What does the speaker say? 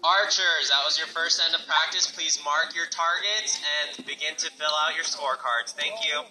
Archers, that was your first end of practice. Please mark your targets and begin to fill out your scorecards. Thank you.